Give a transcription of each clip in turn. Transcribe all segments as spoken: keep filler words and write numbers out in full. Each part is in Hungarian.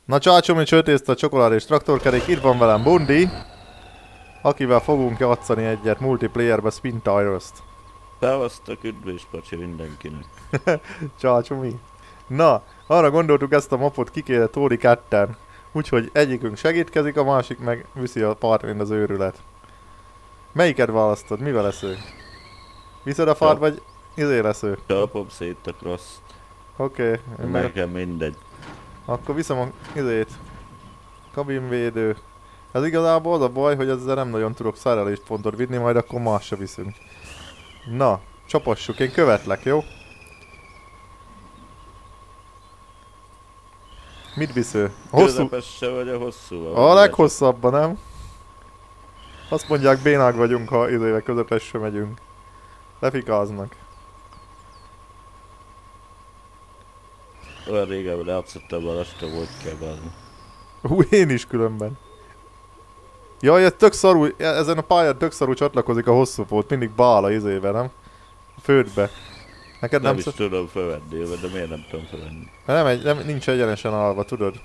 Na csácsomi csőtészta, csokoládé és traktorkerék, itt van velem Bundi, akivel fogunk játszani egyet multiplayerbe Spin Tires-t. Szevasztok, üdvös mindenkinek. Csácsomi. Na, arra gondoltuk, ezt a mapot ki kéne tóri ketten. Úgyhogy egyikünk segítkezik, a másik meg viszi a part, mint az őrület. Melyiket választod? Mivel lesz ő? Viszed a fart, vagy izé lesz ő? Csapom szét a kroszt. Oké. Okay. Nekem mindegy. Akkor viszem a izét. Kabinvédő. Ez igazából az a baj, hogy ezzel nem nagyon tudok szerelést pontot vinni, majd akkor más se viszünk. Na, csapassuk, én követlek, jó? Mit visz ő? A hosszú... Közepesse vagy a hosszú? A leghosszabban, nem? Azt mondják, bénák vagyunk, ha izével közepesre megyünk. Lefikáznak. Olyan régen játszottam, a lasta volt kell válni. Hú, én is különben. Jaj, ez tök szarú, ezen a pályán tök szarú csatlakozik a hosszú pót, mindig bál a izével, nem? A földbe. Neked nem, nem nem is tudom felvenni, de miért nem tudom felvenni? Nem, egy, nem, nincs egyenesen állva, tudod?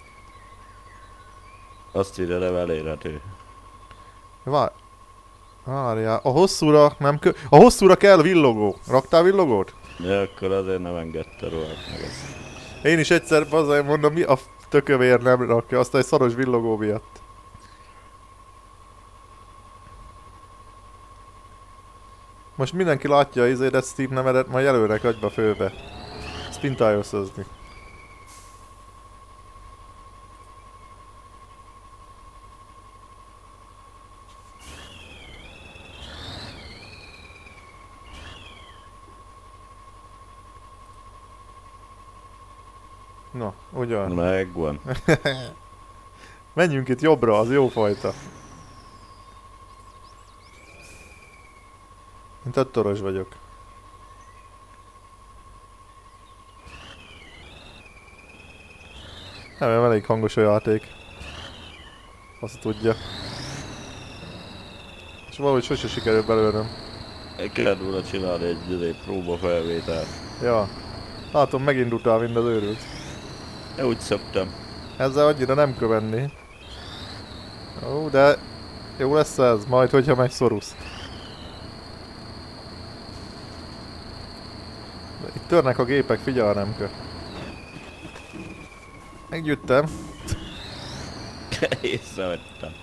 Azt írja, nem elérhető. Vár... Várjál, a hosszúra nem kö... A hosszúra kell villogó. Raktál villogót? Ja, akkor azért nem engedte rohadt meg ezt. Én is egyszer azért mondom, mi a tökövér nem rakja, azt egy szaros villogó miatt. Most mindenki látja az izédet, Steve nevedet, majd jelölnek agyba főbe. Spin Tires-özni. Na, ugyan. Megvan. Menjünk itt jobbra, az jó fajta. Én töttoros vagyok. Nem, nem elég hangos a játék. Azt tudja. És valahogy sose sikerül belőlem. Kellett volna csinálni egy, egy próbafelvételt. Ja. Látom, megindultál mind az őrült. Ja, úgy szoktam. Ezzel annyira nem követni. Ó, de jó lesz ez, majd hogyha megszorusz. Itt törnek a gépek, figyelj, nem kell. Meggyűjtem. Észrevettem.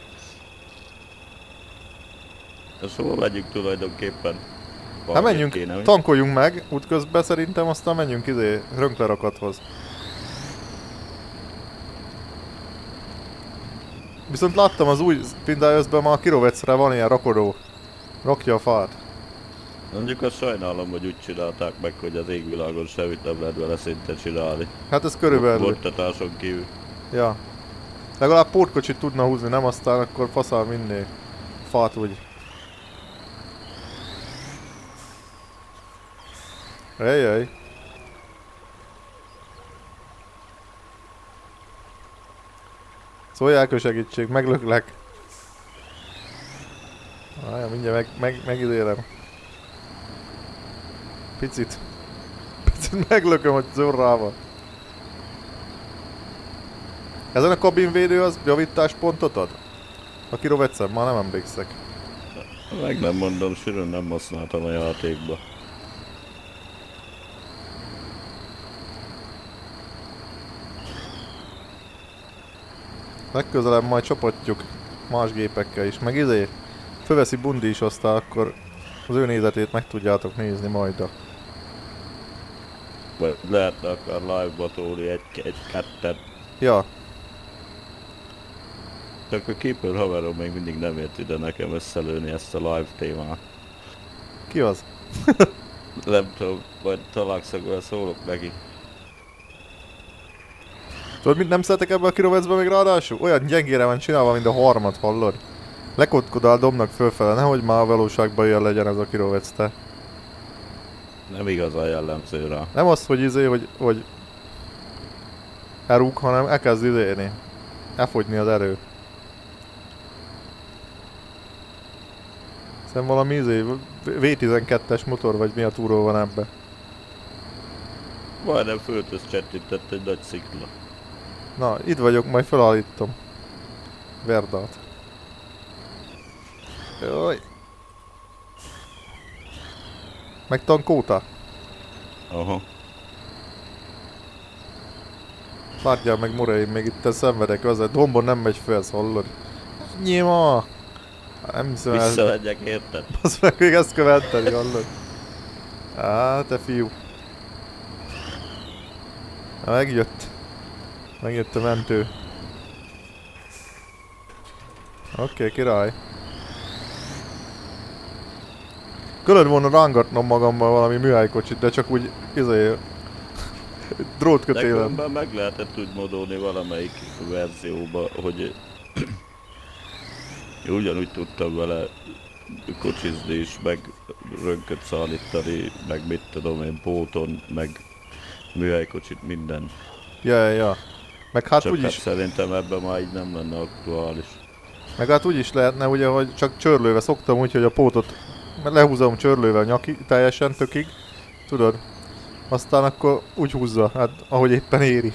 Azt hol megyünk tulajdonképpen? Hát menjünk, kéne, tankoljunk meg útközben szerintem, aztán menjünk izé rönklerakathoz. Viszont láttam az új Spin Tires-ben, már a Kirovecre van ilyen rakodó. Rakja a fát. Mondjuk azt sajnálom, hogy úgy csinálták meg, hogy az égvilágon semmit nem lehet vele szinte csinálni. Hát ez körülbelül. Voltatáson kívül. Ja. Legalább pótkocsit tudna húzni, nem aztán akkor faszál vinné fát úgy. Ejjjj. Szóljál, hogy segítség, meglöklek. Ája, mindjárt meg, meg, megidélem. Picit. Picit meglököm, hogy zorrával. Ezen a kabinvédő az javításpontot ad? A Kirovecen? Már nem emlékszek. Meg nem mondom, sűrűn nem használtam a játékba. Legközelebb majd csapatjuk más gépekkel is, meg izé, fölveszi Bundi is, aztán akkor az ő nézetét meg tudjátok nézni majd a... Vagy lehetne akar live-ba tolni egy-ketten. Ja. Csak a Keeper haverom még mindig nem ért ide nekem összelőni ezt a live témát. Ki az? Nem tudom, majd találkozok, olyan szólok neki. Tudod, mit nem szeretek ebben a Kirovecben még ráadásul? Olyan gyengére van csinálva, mint a harmad, hallod? Lekotkodál, dobnak fölfele, nehogy már a valóságban ilyen legyen ez a Kirovec, te. Nem igazán jellemző rá. Nem az, hogy izé, hogy, hogy elrúg, hanem elkezd izélni. Elfogyni az erő. Szerintem valami izé, vé tizenkettes motor, vagy mi a túró van ebbe. Majdnem földhöz csettintett egy nagy szikla. Na, itt vagyok, majd felállítom. Verdát. Jaj. Megtankóta? Aha. Várjál meg, Mura, én még itt szenvedek, az a dombon nem megy fel, ezt hallod? Nyima! Nem hiszem el. Visszamegyek, érted? Azt meg még ezt követteni, hallod? Á, te fiú. Na, megjött. Megjött a mentő. Oké, okay, király. Kellett volna rángatnom magammal valami műhelykocsit, de csak úgy, izé... drótkötélen. Nekünkben meg lehetett úgy modolni valamelyik verzióba, hogy ugyanúgy tudtam vele kocsizni is, meg rönköt szállítani, meg mit tudom én, póton, meg műhelykocsit, minden. Ja, ja, ja. Meg hát Csak úgyis... hát szerintem ebben már így nem lenne aktuális. Meg hát úgy is lehetne ugye, hogy csak csörlővel szoktam úgy, hogy a pótot lehúzom csörlővel nyaki, teljesen tökig. Tudod? Aztán akkor úgy húzza, hát ahogy éppen éri.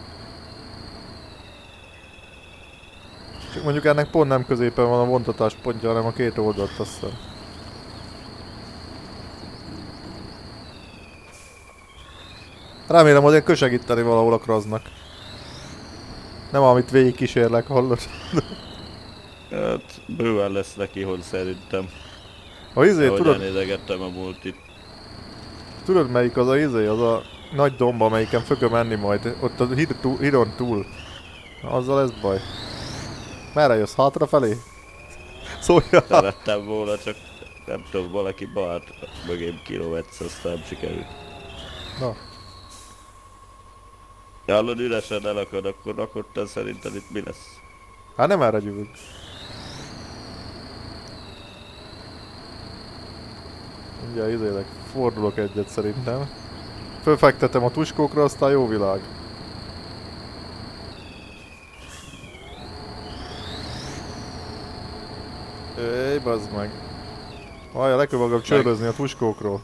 Csak mondjuk ennek pont nem középen van a vontatás pontja, hanem a két oldalt aztán. Remélem, hogy kösegíteni valahol a kraznak. Nem amit végig kísérlek, hallod? Hát bőven lesz neki, hogy szerintem. A izé, ahogy tudod, elnézegettem a multit. tudod melyik az a izé, az a nagy domba, amelyiken föl menni majd, ott a híd túl, hídon túl. Azzal ez baj. Merre jössz? Hátrafelé? Szóljál! Szerettem volna, csak nem tudom, valaki beállt mögém kilometsz, aztán nem sikerült. Na. Hallod, üresen elakad, akkor rakodtan szerinted itt mi lesz? Hát nem erre gyűvünk. Mindjárt izélek, fordulok egyet szerintem. Fölfektetem a tuskókra, aztán jó világ. Éj, bazd meg. Várjál, le kell magam csörözni a tuskókról.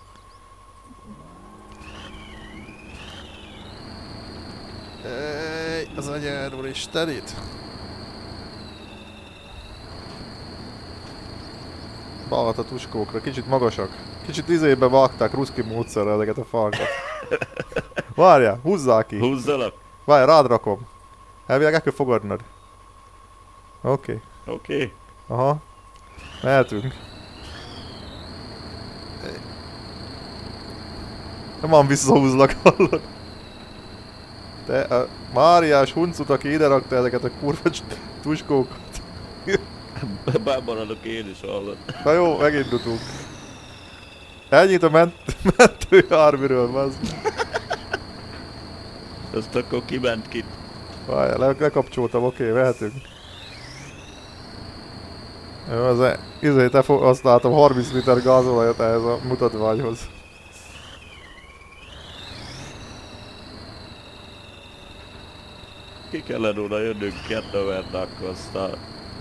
Éj, az anyáról is terít. Balt a tuskókra, kicsit magasak. Kicsit izébe vágták ruszki módszerrel ezeket a fákat. Várjál, húzzál ki. Húzzalak? Várjál, rád rakom. Elvileg el kell fogadnod. Oké. Okay. Oké. Okay. Aha. Mehetünk. Nem van visszahúzlak, hallod? Te, a Máriás huncut, aki ide rakta ezeket a kurva tuskókat. Bámaradok én is, hallod. Na jó, megindultunk. Ennyit a ment mentő járműről, az. Azt akkor kiment ki. Várjál, le, lekapcsoltam, oké, okay, vehetünk. Jó, az e, izé, te fog, azt látom, harminc liter gázolajat ehhez a mutatványhoz. Ki kellene oda jönnünk kettőverdákkal, aztán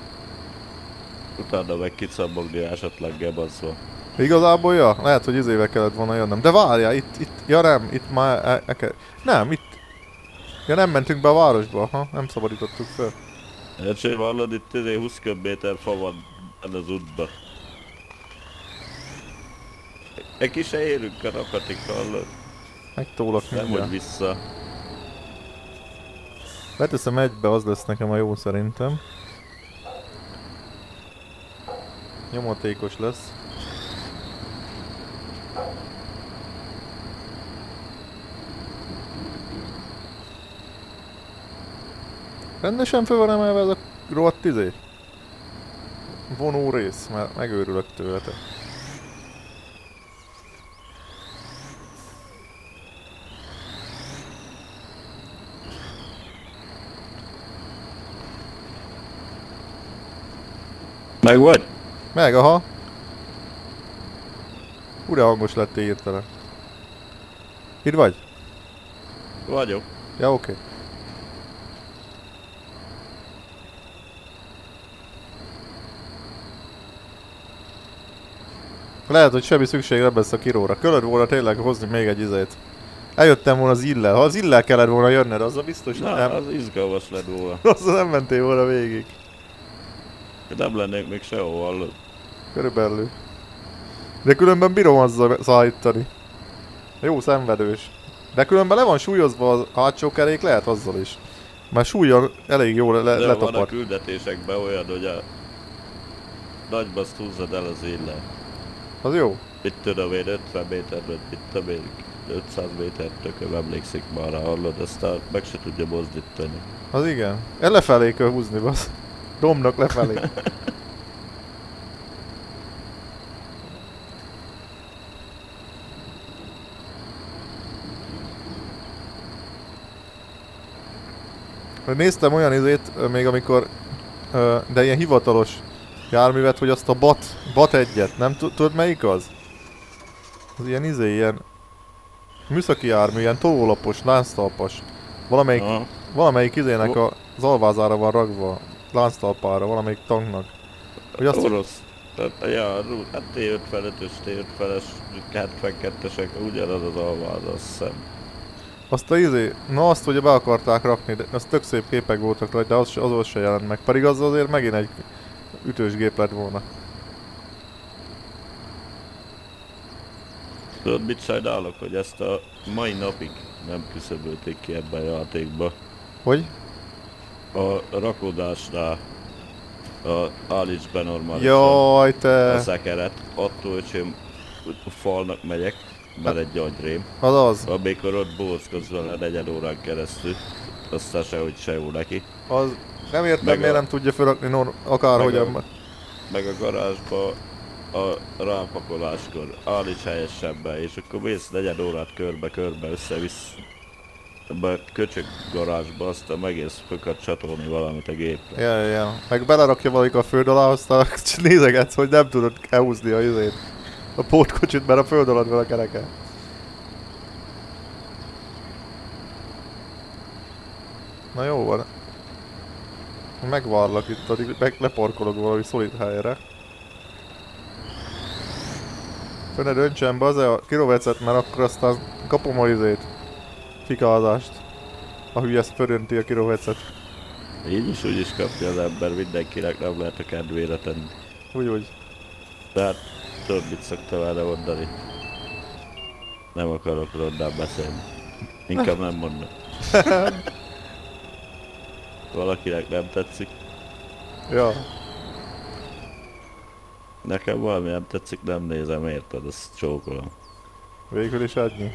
utána meg kicammogni esetleg gebaszva. Igazából, ja, lehet, hogy izével kellett volna jönnöm. De várjál, itt, itt, ja nem, itt már e, e, e, nem, itt, ja nem mentünk be a városba, ha, nem szabadítottuk fel. Hát hallod, itt húsz köbméter fa van az útban. Egy ki se érünk a rakatik, hallod? Megtólak nem mindjárt. hogy vissza. Beteszem egybe, az lesz nekem a jó szerintem. Nyomatékos lesz. Rendesen föl van emelve ez a rohadt izé? Vonó rész, mert megőrülök tőletek. Meg vagy? Meg, aha. Ura hangos lettél hirtelen. Itt vagy? Vagyok. Ja, oké. Okay. Lehet, hogy semmi szükség nem lesz a kiróra. Kellett volna tényleg hozni még egy izét. Eljöttem volna az illel. Ha az illel kellett volna jönned, azzal biztos Na, nem. az izgalmas lett volna. Azzal nem mentél volna végig. Nem lennék még sehol, hallod. Körülbelül. De különben bírom azzal szállítani. Jó szenvedős. De különben le van súlyozva a hátsó kerék, lehet azzal is. Mert súlyon elég jól le De van a letapad. küldetésekben olyan, hogy a nagybaszt húzzad el az illel. Az jó. Itt tudom én ötven méterről, itt tudom én ötszáz méter tököm emlékszik már rá, hallod, aztán meg se tudja mozdítani. Az igen. El lefelé kell húzni, basz. Domnak lefelé. Néztem olyan izét, még amikor, de ilyen hivatalos járművet, hogy azt a bat, bat egyet, nem tudod melyik az? Az ilyen izé, ilyen műszaki jármű, ilyen tolólapos, lánctalpas. Valamelyik, Aha. valamelyik izének a, az alvázára van ragva, lánctalpára, valamelyik tanknak. Hogy azt, Orosz. Tehát, ja, hát té ötvenötös, té ötvenes, hetvenkettesek, ugyanaz az alváz, azt hiszem. azt a izé, na azt ugye be akarták rakni, de az tök szép képek voltak rajta, de az, azon se jelent meg. Pedig az azért megint egy ütős gép lett volna. Tudod mit sajnálok, hogy ezt a mai napig nem küszöbölték ki ebben a játékba. Hogy? A rakodásnál a állíts be normálisan Jaj, te! a szekeret, attól öcsém a falnak megyek, mert egy agyrém. Az az. Amikor ott bóckodsz vele negyed órán keresztül, aztán sehogy se jó neki. Az nem értem, Meg miért a- nem tudja felrakni nor- akárhogyan. Meg Meg a garázsba a rámpakoláskor állíts helyesebben, és akkor mész negyed órát körbe-körbe össze-vissz ebbe a köcsög garázsba, aztán megész fökat csatolni valamit a gépre. Ja, ja, ja. Meg belerakja valaki a föld alá, aztán nézegetsz, hogy nem tudod elhúzni a izét. A pótkocsit, mert a föld alatt van a kereke. Na jó van. Megvárlak itt, addig meg leparkolok valami szolid helyre. Föl ne döntsem be az a kirovecet, mert akkor aztán kapom a izét. Fikázást. A hülye fölönti a kirovecet. Így is úgy is kapja az ember, mindenkinek nem lehet a kedvére tenni. Úgy, úgy. Tehát tudod mit szoktam erre mondani? Nem akarok rondán beszélni. Inkább nem mondom. Valakinek nem tetszik. Ja. Nekem valami nem tetszik, nem nézem, érted? Azt csókolom. Végül is annyi.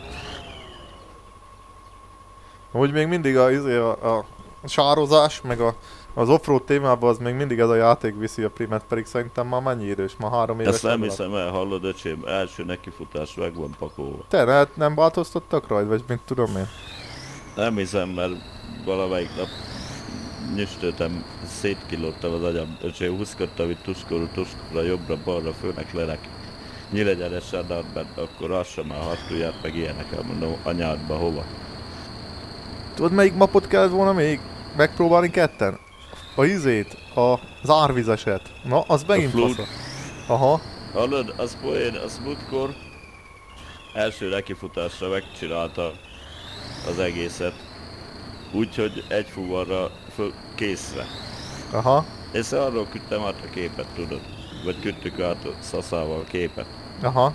Úgy még mindig a, izé, a, a sározás, meg a, az offroad témában az még mindig ez a játék viszi a primet, pedig szerintem már mennyi idős? Már három éves. Ezt nem legalább. hiszem el, hallod öcsém, első nekifutás meg van pakolva. Te hát nem változtattak rajta, vagy mit tudom én? Nem hiszem, mert valamelyik nap nyüstöltem, szétkilódtam az agyam, öcsém húzkodtam itt tuskoló tuskóra, jobbra-balra, főnek lelek. Nyílegyenesen bent, akkor lassan már hatulját, meg ilyeneket, mondom, anyádba hova. Tudod melyik mapot kellett volna még megpróbálni ketten? A izét, a, az árvizeset. Na, az megint flood. fasz. Aha. Hallod, az poén, az múltkor első nekifutásra megcsinálta az egészet. Úgyhogy egy fuvarra föl, készre. Aha. És arról küldtem át a képet, tudod? Vagy küldtük át a szaszával a képet. Aha.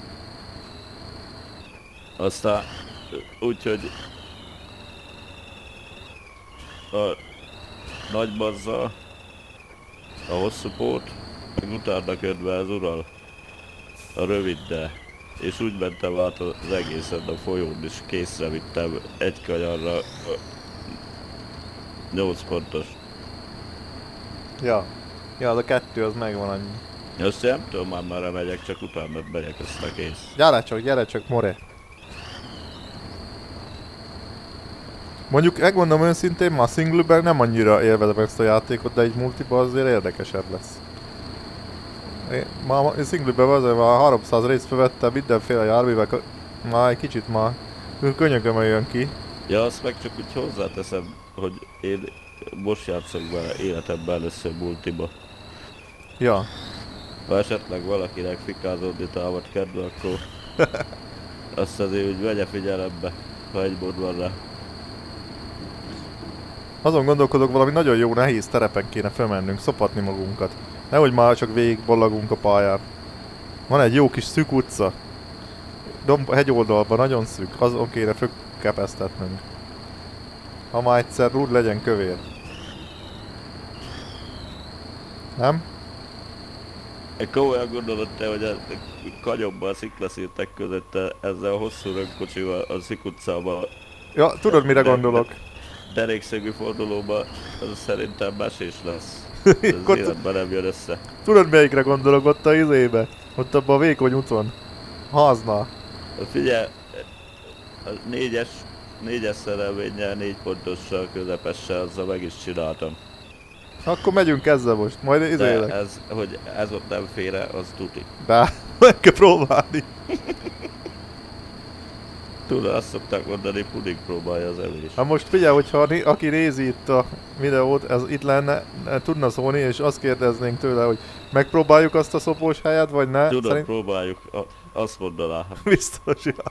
Aztán úgyhogy a nagy bazzal, a hosszú pót, meg utána ködve az ural a röviddel. És úgy mentem át az egészet a folyón, és készre vittem egy kanyarra nyolc pontos. Ja. Ja, az a kettő, az megvan annyi. Azt nem tudom már merre megyek, csak utána megyek, azt a kész. Gyere csak, gyere csak, more. Mondjuk, megmondom őszintén, már singleben nem annyira élvezem ezt a játékot, de egy multiban azért érdekesebb lesz. Én, már én singleben azért már háromszáz részt felvettem mindenféle járművel, már egy kicsit már könyököm jön ki. Ja, azt meg csak úgy hozzáteszem, hogy én most játszok vele életemben először multiba. Ja. Ha esetleg valakinek fikázódni támad kedve, akkor Azt azért úgy vegye figyelembe, ha egy mód van rá. Azon gondolkodok, valami nagyon jó nehéz terepen kéne felmennünk, szopatni magunkat. Nehogy már csak végig ballagunk a pályán. Van egy jó kis szűk utca. Domb hegyoldalban, nagyon szűk, azon kéne fölkepesztetnünk. Ha már egyszer rúd, legyen kövér. Nem? Komolyan gondolod te, hogy a kanyomban a sziklaszírtek között ezzel a hosszú rögkocsival a szikutcában... Ja, tudod mire gondolok? Derékszögű fordulóban az szerintem mesés lesz. Ez életben nem jön össze. Tudod melyikre gondolok ott a izébe? Ott abban a vékony úton. Háznál. Figyelj, a négyes, négyes szerelvénnyel, négy pontossal, közepessel, azzal meg is csináltam. Akkor megyünk ezzel most, majd izélek. De ez, hogy ez ott nem félre, az tuti. De, meg kell próbálni. Tudod, azt szokták mondani, puding próbálja az evés. Hát most figyelj, hogyha aki nézi itt a videót, ez itt lenne, tudna szólni, és azt kérdeznénk tőle, hogy megpróbáljuk azt a szopós helyet, vagy ne? Tudod, Szerint... próbáljuk, a, azt mondaná. Biztos, ja.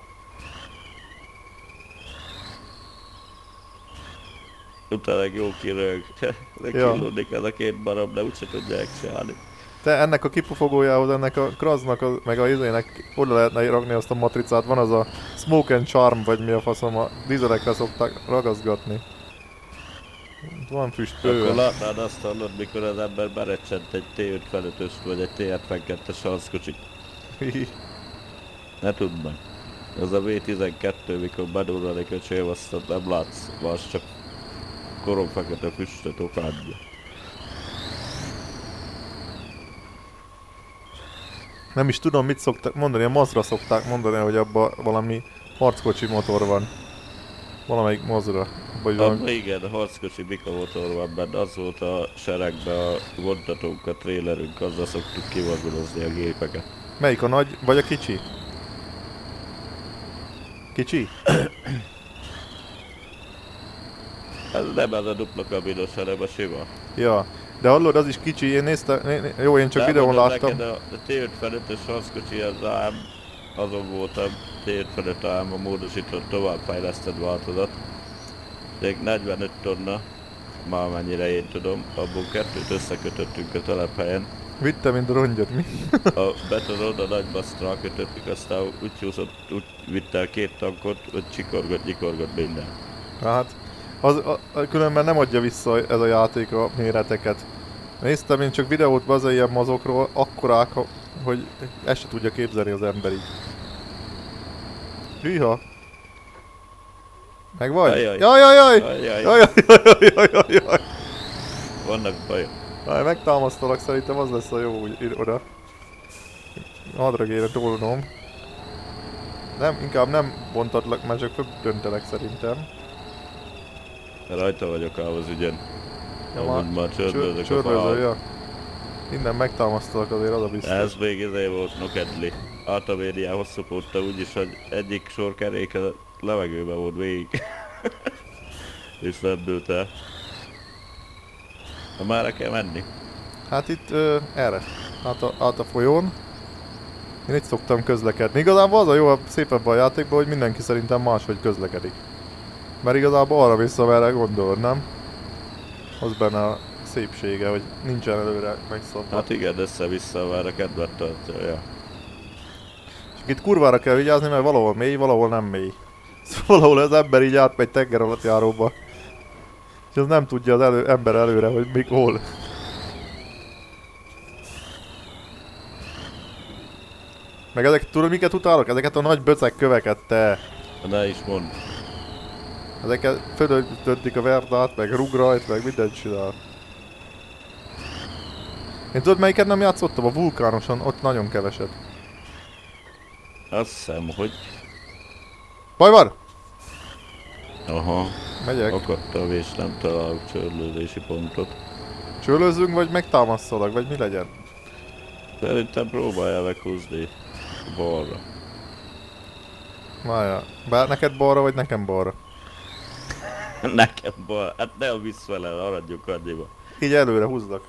Utána jó kirög. De Ja. kilódik ez a két barom, de úgyse tudják csinálni. Te ennek a kipufogójához, ennek a Kraznak, a, meg a izének oda lehetne rakni azt a matricát, van az a Smoke and Charm, vagy mi a faszom, a dízelekre szokták ragaszgatni. Itt van füst Akkor bőven. látnád azt hallod, mikor az ember berecsent egy té ötvenötöst vagy egy té hetvenkettes harckocsit. Ne tudd meg. Az a vé tizenkettő, mikor bedurranik a csélvasztat, nem látsz, az csak koromfekete füstöt okádja. Nem is tudom, mit szokták mondani, a Mazra szokták mondani, hogy abban valami harckocsi motor van. Valamelyik Mazra. Vagy valami... Abba igen, harckocsi bika motor van benne, az volt a seregben a vontatónk, a trélerünk, azzal szoktuk kivagolozni a gépeket. Melyik a nagy, vagy a kicsi? Kicsi? Ez nem ez a dupla kabinos, hanem a sima. Ja. De hallod, az is kicsi, én néztem, né, né, jó, én csak de videón láttam. Neked a, a té ötvenötös harckocsi az ám, azon voltam, té ötvenöt ám a módosított továbbfejlesztett változat. Még negyvenöt tonna, már mennyire én tudom, abból kettőt összekötöttünk a telephelyen. Vittem, mint a rongyot, mi? A betonon a nagy basztra kötöttük, aztán úgy csúszott, úgy vitt el két tankot, hogy csikorgott, nyikorgott minden. Hát, az, a, a, különben nem adja vissza ez a játék a méreteket. Néztem én csak videót az ilyen mazokról, akkorák, hogy ezt se tudja képzelni az ember így. Hűha! Meg vagy? Ajaj. Jaj, jaj, jaj! Ajaj. Jaj, jaj, jaj, jaj, jaj, jaj! Vannak bajok. Jaj, megtámasztalak, szerintem az lesz a jó úgy oda. Hadra kéne tolnom. Nem, inkább nem bontatlak, mert csak földöntelek szerintem. Rajta vagyok ám az ügyen. Ja, Amúgy már csördözök a csördöző, fal. ja. Innen megtámasztalak, azért az a biztos. Ez még izé volt nokedli. Általában ilyen hosszú pótta úgyis, hogy egyik sorkerék a levegőben volt végig. És nem dőlt el. Ha már kell menni. Hát itt ö, erre, át a, át a folyón. Én itt szoktam közlekedni. Igazából az a jó a szépebb a játékban, hogy mindenki szerintem máshogy közlekedik. Mert igazából arra vissza, merre gondolod, nem? Az benne a szépsége, hogy nincsen előre megszabva. Hát igen, össze-vissza már a kedvet tartja, ja. Csak itt kurvára kell vigyázni, mert valahol mély, valahol nem mély. Szóval valahol az ember így átmegy tenger alatt járóba. És az nem tudja az elő, ember előre, hogy mik hol. Meg ezek, tudod miket utálok? Ezeket a nagy böcek köveket, te. Ne is mondd. Ezeket fölöntöttik a verdát, meg rug rajt, meg mindent csinál. Én tudod melyiket nem játszottam? A vulkánoson, ott nagyon keveset. Azt hiszem, hogy... Baj van? Aha. Megyek. Akadtam és nem találok csörlődési pontot. Csőlőzzünk, vagy megtámasztalak, vagy mi legyen? Szerintem próbálja meghúzni balra. Várjál. Bár neked balra, vagy nekem balra? Nekem bal, hát ne a visz vele, maradjunk annyiba. Így előre húzzak.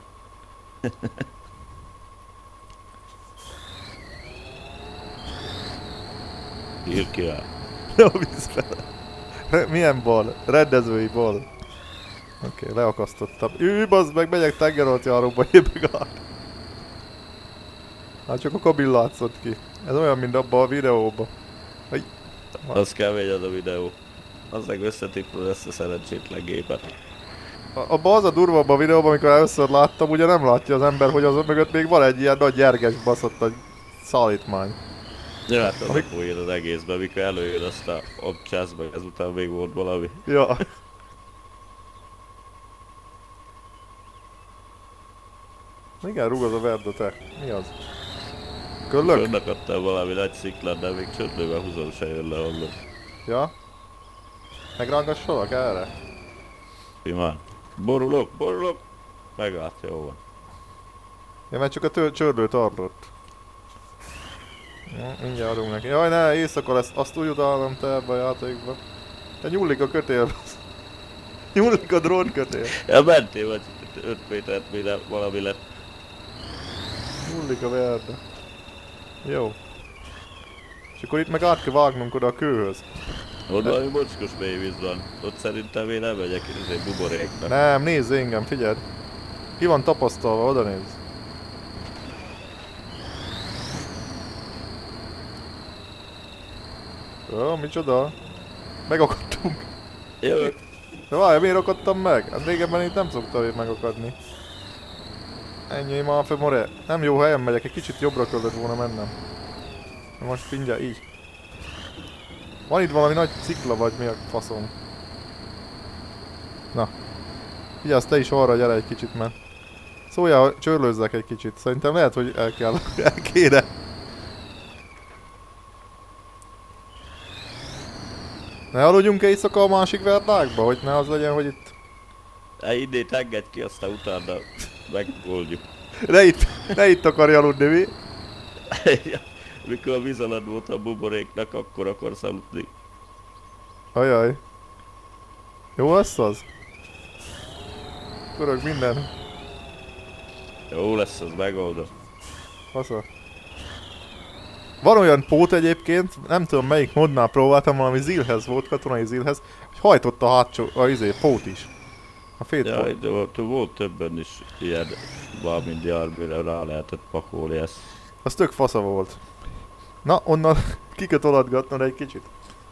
Ír ki rá. Ne a vízbe. Milyen bal? Rendezői bal. Oké, okay, leakasztottam. Ű, bazd meg, megyek tengeralattjáróba, jébeg át. Hát csak a kabin látszott ki. Ez olyan, mint abban a videóban. Hogy... Az kemény az a videó. Az meg összetippol ezt a szerencsétlen gépet. Abban az a durva abban a videóban, amikor először láttam, ugye nem látja az ember, hogy azon mögött még van egy ilyen nagy gyerges baszott nagy szállítmány. Ja, hát az Amik... a poén az egészben, mikor előjön azt a obcsászba, ezután még volt valami. Ja. Igen, rúg az a Verda, te. Mi az? Köllök? Fönnakadtál valami nagy sziklán, de még csöndlővel húzom se jön le onnan. Ja? Megrángassolak erre? Simán. Borulok, borulok! Megállt, jó van. Ja, mert csak a csörlőt arlott. Ja, mindjárt adunk neki. Jaj, ne, éjszaka lesz, azt úgy utálom te ebbe a játékba. Te nyúlik a kötél. Nyúlik a drón kötél. Ja, mentél vagy öt métert, mire valami lett. Nyúlik a Verda. Jó. És akkor itt meg át kell vágnunk oda a kőhöz. Ott valami mocskos mélyvíz van. Ott szerintem én nem megyek egy buboréknak. Nem, nézz engem, figyeld. Ki van tapasztalva, oda nézz. Jó, micsoda? Megakadtunk. Jövök. De várj, miért akadtam meg? Hát régebben itt nem szoktam én megakadni. Ennyi már fel, more. Nem jó helyen megyek, egy kicsit jobbra kellett volna mennem. Most mindjárt így. Van itt valami nagy szikla, vagy mi a faszom? Na. Vigyázz, te is arra gyere egy kicsit, mert... Szóljál, csörlőzzek egy kicsit. Szerintem lehet, hogy el kell, el kéne. Ne aludjunk éjszaka a másik verdákba, hogy ne az legyen, hogy itt... Hát innét engedj ki, aztán utána megoldjuk. Ne itt, ne itt akarj aludni, mi? Mikor a víz alatt volt a buboréknak, akkor akarsz aludni. Ajaj. Jó lesz az? Pörög minden. Jó lesz az, megoldom. Fasza. Van olyan pót egyébként, nem tudom melyik modnál próbáltam, valami zilhez volt, katonai zilhez, hogy hajtott a hátsó, a izé, pót is. A fét ja, pót. de volt, volt többen is ilyen, valamint járműre rá lehetett pakolni ezt. Az tök fasza volt. Na, onnan ki kell tolatgatnod egy kicsit.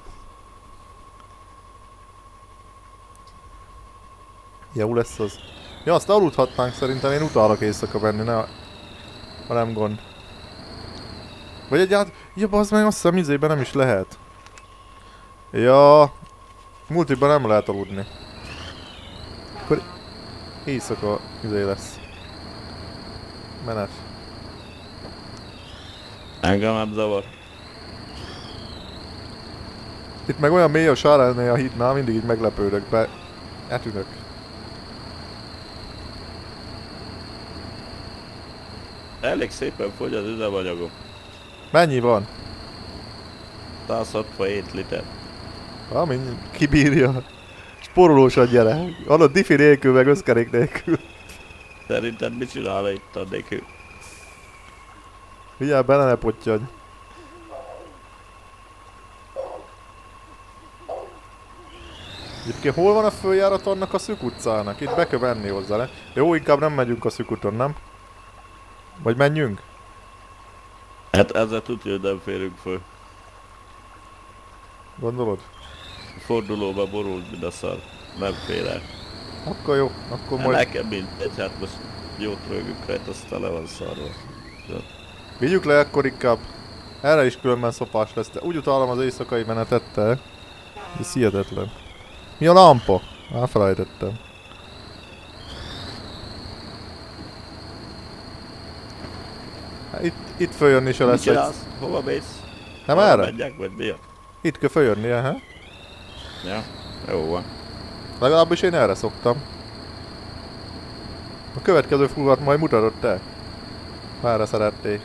Jó lesz az. Ja, azt aludhatnánk szerintem, én utálok éjszaka menni, ne, ha nem gond. Vagy egyáltalán, ja bazd meg, azt hiszem izében nem is lehet. Ja, multiban nem lehet aludni. Akkor éjszaka izé lesz. Menet. Engem nem zavar. Itt meg olyan mély a sáránynél a hídnál, mindig így meglepődök be. Eltűnök. Elég szépen fogy az üzemanyagom. Mennyi van? száz hatvanhét liter. Ami kibírja. Sporolósan gyere. Hallod, diffi nélkül, meg összkerék nélkül. Szerinted mit csinálna itt a nélkül? Vigyázz, bele ne pottyadj. Egyébként hol van a följárat annak a szűk utcának? Itt be kell menni hozzá, ne? Jó, inkább nem megyünk a szűk úton, nem? Vagy menjünk? Hát ezzel tudja, hogy nem férünk föl. Gondolod? Fordulóba borult, mint a szar. Nem fér el. Akkor jó, akkor majd... Nekem mindegy, hát most jót rögünk rajta, aztán le van szarva. Vigyük le akkor inkább. Erre is különben szopás lesz, de úgy utálom az éjszakai menetet, te. Ez hihetetlen. Mi a lámpa? Elfelejtettem. Hát itt, itt följönni se lesz egy... Hova mész? Nem Hova erre? menjek, vagy mi? Itt kell följönnie, ha? Ja, jó van. Legalábbis én erre szoktam. A következő fulvat majd mutatod te. Merre szerették.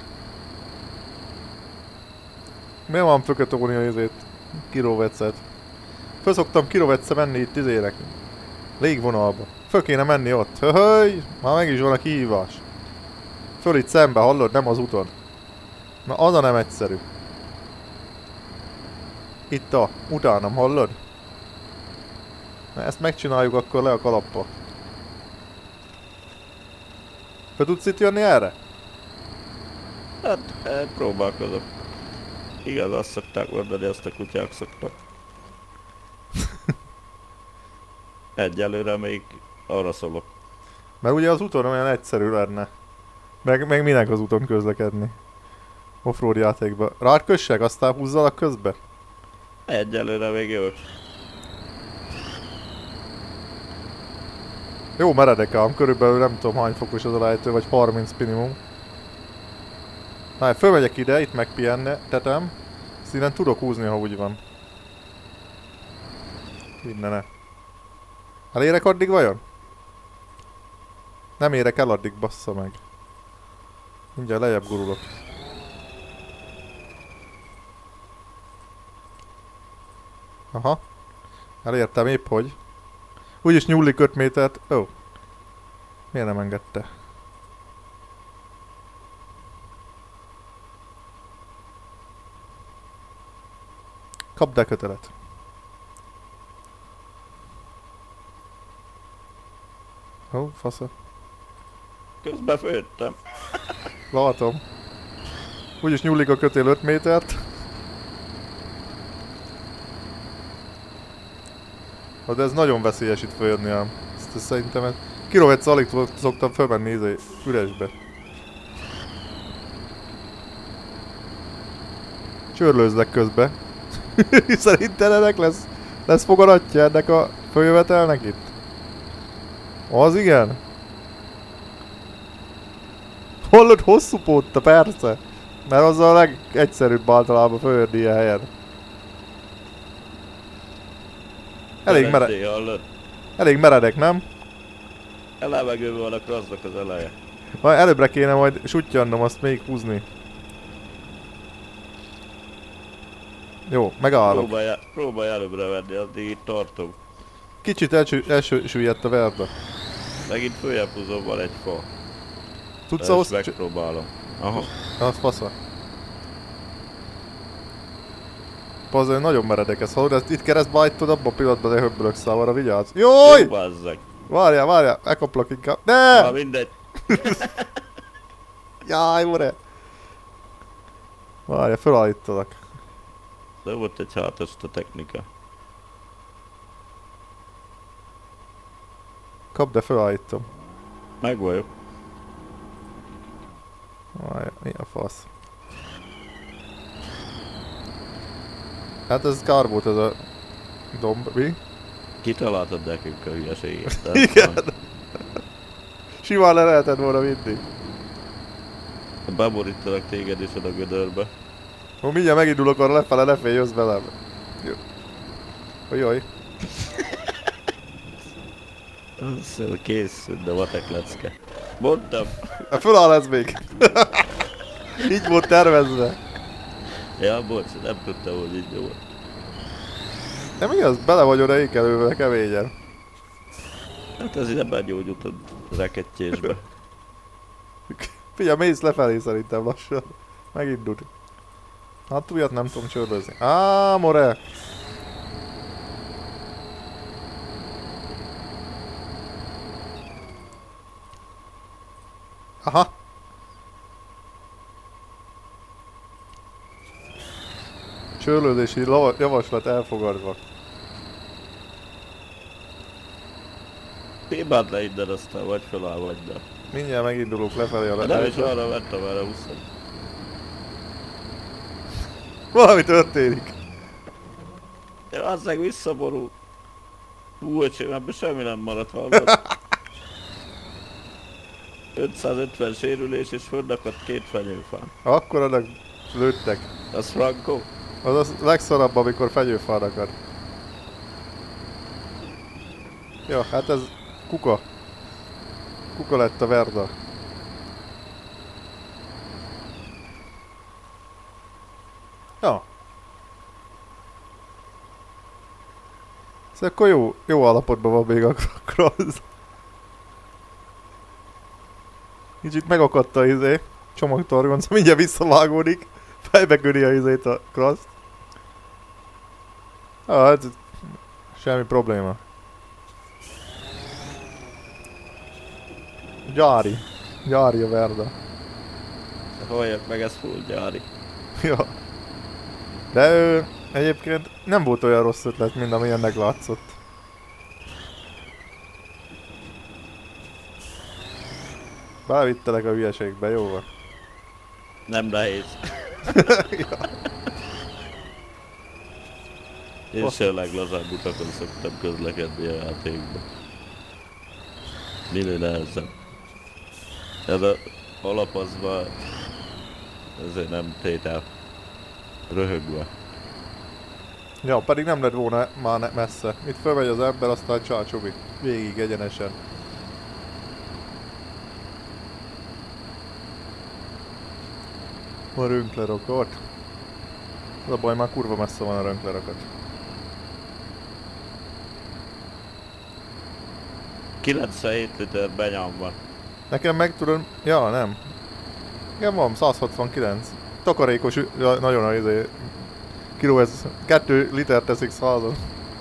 Miért van fökötolni a izét? Kiróvetszet. Föl szoktam kiróvetsze menni itt izének. Légvonalba. Föl kéne menni ott. Höhöj! Már meg is van a kihívás. Föl itt szembe, hallod? Nem az úton. Na az a nem egyszerű. Itt a, utánam, hallod? Na ezt megcsináljuk akkor le a kalappa. Te tudsz itt jönni erre? Hát, eh, próbálkozok. Igaz, azt szokták mondani, azt a kutyák szoktak. Egyelőre még arra szólok. Mert ugye az úton olyan egyszerű lenne. Meg, meg minek az úton közlekedni. Offroad játékba. Rád kössek, aztán húzzalak közbe? Egyelőre még jó. Jó meredek ám, körülbelül nem tudom hány fokos az a lejtő, vagy harminc minimum. Na, fölmegyek ide, itt megpihenne, tetem. Ezt innen tudok húzni, ha úgy van. Innene. Elérek addig vajon? Nem érek el addig, bassza meg. Mindjárt lejjebb gurulok. Aha. Elértem épp hogy. Úgyis nyúlik öt métert. Ó. Oh. Miért nem engedte? Kapd el kötelet. Ó, oh, fasza. Közben főttem. Látom. Úgyis nyúlik a kötél öt métert. De ez nagyon veszélyes itt följönni ám. Ezt, ezt szerintem... Kilometsz alig szoktam fölmenni izé, üresbe. Csörlőzlek közbe. Szerintem ennek lesz, lesz fogadatja ennek a följövetelnek itt? Az igen? Hallod, hosszú pótta, persze. Mert az a legegyszerűbb általában följönni ilyen helyen. Elég meredek. Elég meredek, nem? Elevegőben van a crossnak az eleje. Majd előbbre kéne majd suttyannom, azt még húzni. Jó, megállok. Próbálj, próbálj előbbre venni, addig itt tartom. Kicsit elsü elsüllyedt a verda. Megint följebb húzom, van egy fa. Tudsz ahhoz... megpróbálom. Aha. Az fasza. Pazzol, nagyon meredek ez, hallod, ezt itt keresztbe állítod, abban a pillanatban lehöbbölök számára, vigyázz. Jój! Jó, bazzeg. Várjál, várjál, elkaplak inkább. Ne! Na mindegy. Jaj, more! Várjál, felállítalak. De volt egy hátast a technika. Kapd, de felállítom. Meg vagyok. Várjál, mi a fasz? Hát ez kár volt ez a domb, mi? Kitaláltad nekünk a hülyeséget. Igen. Simán le lehetett volna vinni. Beborítanak téged is a gödörbe. Ó, mindjárt megindulok arra lefele, ne félj, jössz velem. Jó. Jaj. Szóval kész, de matek lecke. Mondtam. Hát föláll ez még. Így volt tervezve. Ja, bocs, nem tudtam, hogy így volt. De mi az? Bele vagy oda ékelővel keményen. Hát ez ide begyógyult a rekettyésbe. Figyelj, mész lefelé szerintem lassan. Megindult. Hát újat nem tudom csörlözni. Á, more! Aha! Csörlődési javaslat elfogadva. Hibád le innen, aztán vagy feláll, vagy nem. Mindjárt megindulok lefelé a lefelé. Nem is arra vettem, erre húszom. Valami történik. Ja, az meg visszaborul. Hú, öcsém, ebben semmi nem maradt, hallod. ötszázötven sérülés és fönnakadt két fenyőfán. Akkor annak lőttek. Az Franco? Az a legszarabb, amikor fenyőfán akad. Ja, hát ez kuka. Kuka lett a verda. Ja. Ez akkor jó, jó állapotban van még a cross. Kicsit megakadt a izé, csomagtargonc, mindjárt visszavágódik, fejbe köri a izét a cross. Ah, hát semmi probléma. Gyári. Gyári a Verda. Halljak meg, ez full gyári. Ja. De ő egyébként nem volt olyan rossz ötlet, mint amilyennek látszott. Belevittelek a hülyeségbe, jó van. Nem nehéz. Ja. Én se a leglazább utakon szoktam közlekedni a játékban. Minél nehezebb. Ez a alapozva ezért nem tétel. Röhögve. Ja, pedig nem lett volna már ne- messze. Itt fölmegy az ember, aztán csácsobi. Végig egyenesen. A rönklerakot. Az a baj, már kurva messze van a rönklerakat. kilencvenhét liter benyom van. Nekem meg tudod... Ja, nem. Igen, van száz hatvankilenc. Takarékos, ja, nagyon a izé... Kiló ez... kettő liter teszik százon.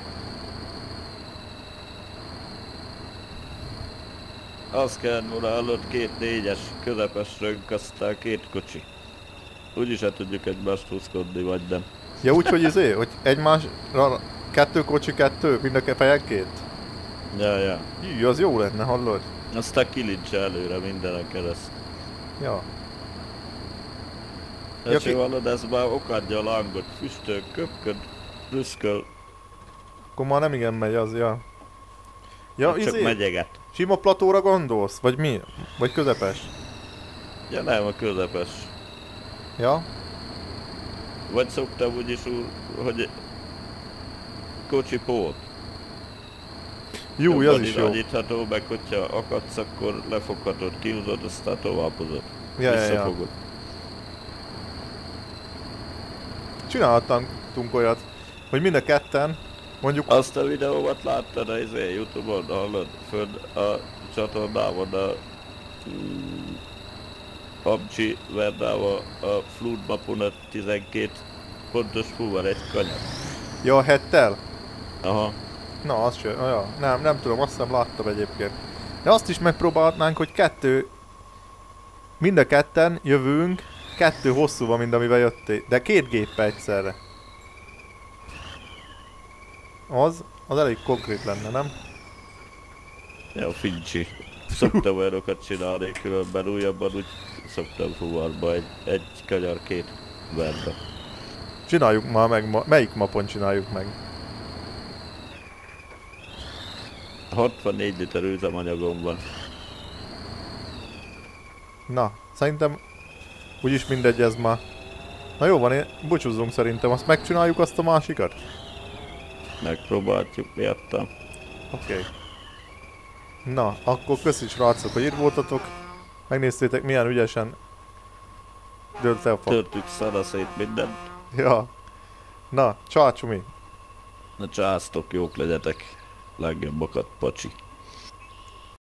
Az kell volna hallott két négyes közepes rönk, aztán két kocsi. Úgyis hát tudjuk egymást húzkodni, vagy nem. Ja, úgy, hogy izé, hogy egymásra... Kettő kocsi, kettő, mind a fejenként. Ja, ja. Jű, az jó lenne, hallod? Aztán kilincse előre mindenen kereszt. Ja. Hát Ja, ja, ki- hallod, ez már okadja a lángot, füstöl, köpköd, rüszköl, Akkor már nem igen megy az, ja. Ja, csak izé, megyeget. sima platóra gondolsz? Vagy mi? Vagy közepes? Ja nem, a közepes. Ja? Vagy szoktam úgyis úgy, hogy kocsi pót. Jó, az is jó. Nagyítható, meg hogyha akadsz, akkor lefoghatod, kihúzod, aztán továbbozod. Ja, ja, ja. Visszafogod. Csinálhattunk olyat, hogy mind a ketten, mondjuk... Azt a videómat láttad a izé, Youtube-on, hallod? Fönn a csatornában a mm, Amcsi Verdával a Flood mapon a tizenkét pontos fúvar egy kanyar. Ja, a hettel? Aha. Na, az sem, ja, nem, nem tudom, azt hiszem láttam egyébként. De azt is megpróbálhatnánk, hogy kettő... Mind a ketten jövünk, kettő hosszú van, mint amivel jöttél. De két géppel egyszerre. Az, az elég konkrét lenne, nem? Ja, Fincsi. Szoktam olyanokat csinálni, különben újabban úgy szoktam fuvarba egy, egy kanyar két verbe. Csináljuk már meg, ma, melyik mapon csináljuk meg? hatvannégy liter üzemanyagom van. Na, szerintem úgyis mindegy ez már. Na jó van, én búcsúzzunk szerintem, azt megcsináljuk azt a másikat? Megpróbáljuk miattam. Oké. Okay. Na, akkor köszi srácok, hogy itt voltatok. Megnéztétek milyen ügyesen dölt el a fa. Törtük szana szét mindent. Ja. Na, csácsumi. Na császtok, jók legyetek. Legjobbakat, pacsi.